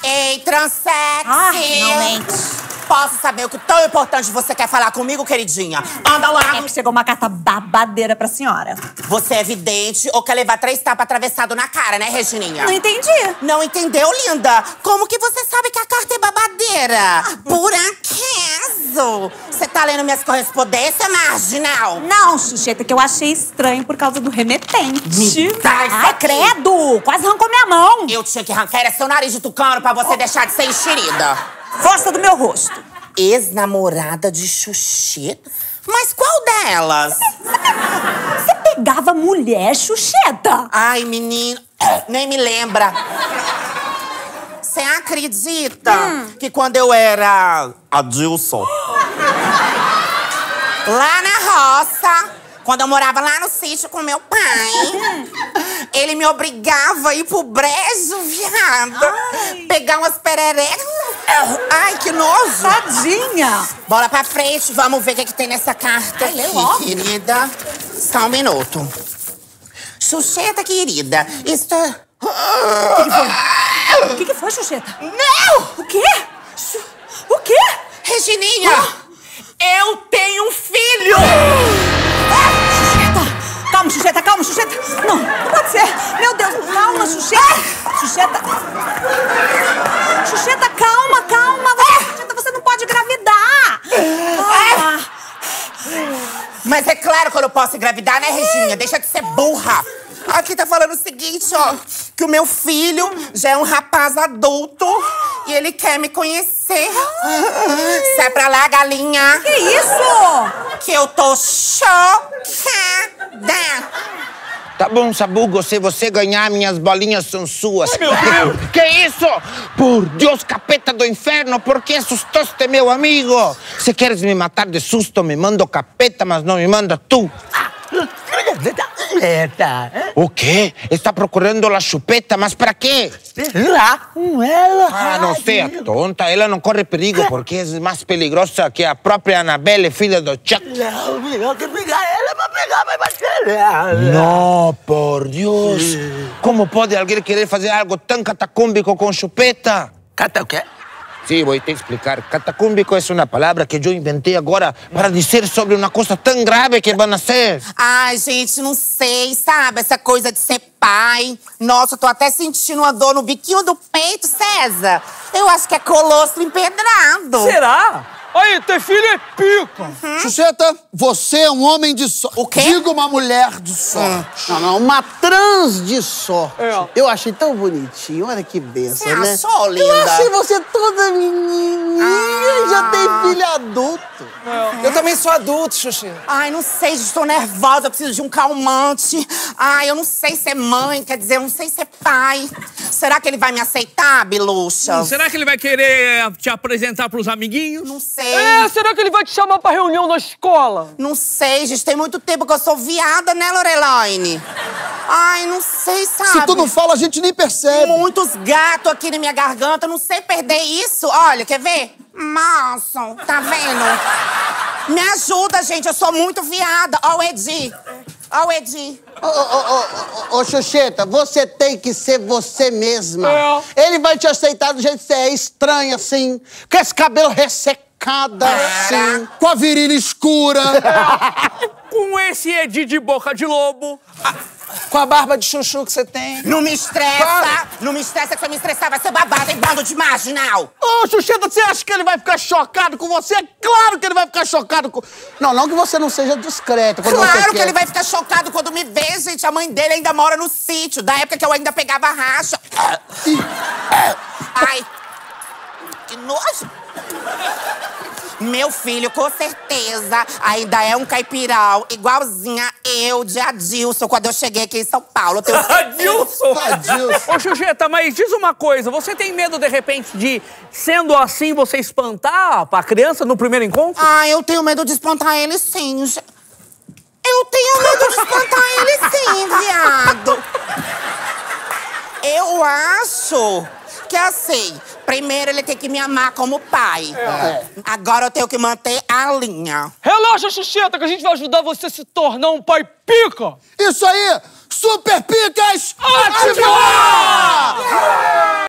Ei, transexy! Ah, finalmente. Posso saber o que tão importante você quer falar comigo, queridinha? Anda lá! É que chegou uma carta babadeira pra senhora. Você é vidente ou quer levar 3 tapas atravessado na cara, né, Regininha? Não entendi. Não entendeu, linda? Como que você sabe que a carta é babadeira? Por acaso? Você tá lendo minhas correspondências, marginal? Não, Xuxeta, que eu achei estranho por causa do remetente. Me dá isso Ai, aqui. credo! Quase arrancou minha mão. Eu tinha que arrancar era seu nariz de tucano pra você deixar de ser enxerida. Força do meu rosto. Ex-namorada de Xuxeta? Mas qual delas? Você pegava mulher, Xuxeta? Ai, menino, nem me lembra. Você acredita que quando eu era Adilson, lá na roça, quando eu morava lá no sítio com meu pai, ele me obrigava a ir pro brejo, viada. Pegar umas pererecas. Ai, que nojo. Tadinha. Bola pra frente, vamos ver o que tem nessa carta Ai, lê aqui, logo. querida. Só um minuto. Xuxeta, querida, isto... O que foi, Xuxeta? Não! O quê? O quê? Regininha, eu tenho um filho! Xuxeta! Calma, Xuxeta, calma, Xuxeta! Não pode ser! Meu Deus, calma, Xuxeta! Xuxeta! Xuxeta, calma, calma! Xuxeta, você não pode engravidar! Mas é claro que eu não posso engravidar, né, Regininha? Deixa de ser burra. Aqui tá falando o seguinte, ó. Que o meu filho já é um rapaz adulto e ele quer me conhecer. Sai pra lá, galinha. Que isso? Que eu tô chocada. Tá bom, Sabugo, se você ganhar, minhas bolinhas são suas. Ai, meu Deus! Que isso? Por Deus, capeta do inferno, por que assustaste, meu amigo? Se queres me matar de susto, me manda o capeta, mas não me manda tu. O quê? Está procurando a chupeta, mas para quê? Lá com ela. Ah, não seja tonta, ela não corre perigo porque é mais peligrosa que a própria Annabelle, filha do Chuck. Não, melhor que pegar ela pra pegar, vai bater ela. Não, por Deus. Como pode alguém querer fazer algo tão catacúmbico com chupeta? Cata o quê? Sí, voy a te explicar. Catacúmbico es una palabra que yo inventé agora para dizer sobre uma coisa tão grave que van a ser. Ai, gente, não sei, sabe? Essa coisa de ser pai. Nossa, eu tô até sentindo uma dor no biquinho do peito, César. Eu acho que é colosso empedrado. Será? Aí, ter filho é pica. Xuxeta, você é um homem de sorte. O quê? Diga uma mulher de sorte. Não, não, uma trans de sorte. É. Eu achei tão bonitinho, olha que benção, Você né? achou, linda? Eu achei você toda menininha, já tem filho adulto. Eu também sou adulto, Xuxi. Ai, não sei, gente, tô nervosa, eu preciso de um calmante. Ai, eu não sei ser mãe, quer dizer, eu não sei ser pai. Será que ele vai me aceitar, Biluxa? Será que ele vai querer te apresentar pros amiguinhos? Não sei. Será que ele vai te chamar pra reunião na escola? Não sei, gente, tem muito tempo que eu sou viada, né, Lorelaine? Ai, não sei, sabe? Se tu não fala, a gente nem percebe. Muitos gatos aqui na minha garganta, eu não sei perder isso. Olha, quer ver? Nossa, tá vendo? Me ajuda, gente, eu sou muito viada. Ó o Edi. Ó o Edi. Ô, Xuxeta, você tem que ser você mesma. É. Ele vai te aceitar do jeito que você é, estranha assim, com esse cabelo ressecado assim. Com a virilha escura. Com esse Edi de boca de lobo. Com a barba de chuchu que você tem. Não me estressa. Não me estressa, que se eu me estressar vai ser babado, hein, bando de marginal. Ô, Xuxeta, você acha que ele vai ficar chocado com você? É claro que ele vai ficar chocado com... Não que você não seja discreta quando você Claro quer. que ele vai ficar chocado quando me vê, gente. A mãe dele ainda mora no sítio, da época que eu ainda pegava racha. Ai, que nojo. Meu filho, com certeza, ainda é um caipiral, igualzinha eu de Adilson, quando eu cheguei aqui em São Paulo. Eu tenho Adilson! Adilson. Ô, Xuxeta, mas diz uma coisa, você tem medo, de repente, de, sendo assim, você espantar a criança no primeiro encontro? Ah, eu tenho medo de espantar ele sim. Eu tenho medo de espantar ele sim, viado. Eu acho que assim, primeiro ele tem que me amar como pai. Agora eu tenho que manter a linha. Relaxa, Xuxeta, que a gente vai ajudar você a se tornar um pai pica! Isso aí! Super Picas! Ativar!